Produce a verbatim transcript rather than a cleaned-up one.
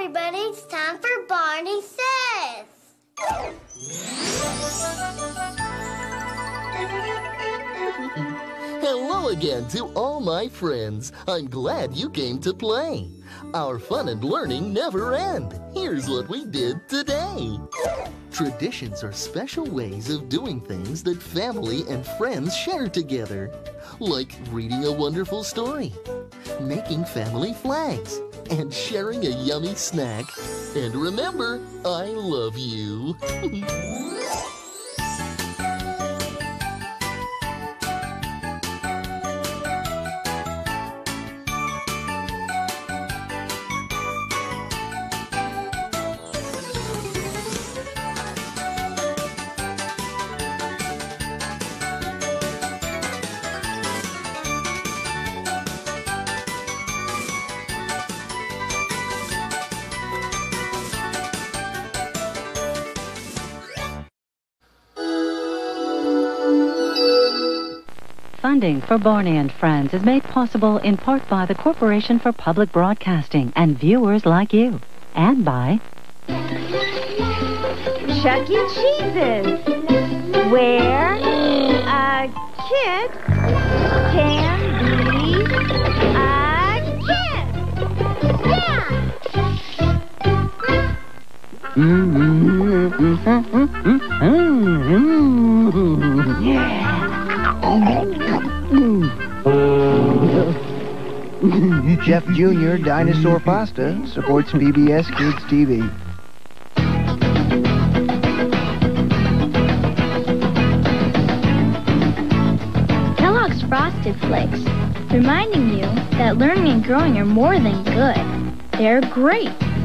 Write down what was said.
everybody. It's time for Barney Says. Hello again to all my friends. I'm glad you came to play. Our fun and learning never end. Here's what we did today. Traditions are special ways of doing things that family and friends share together, like reading a wonderful story, making family flags, and sharing a yummy snack. And remember, I love you. Funding for Barney and Friends is made possible in part by the Corporation for Public Broadcasting and viewers like you, and by Chuck E. Cheese's, where a kid can be a kid. Yeah! Chef Junior Dinosaur Pasta supports P B S Kids T V. Kellogg's Frosted Flakes, reminding you that learning and growing are more than good. They're great.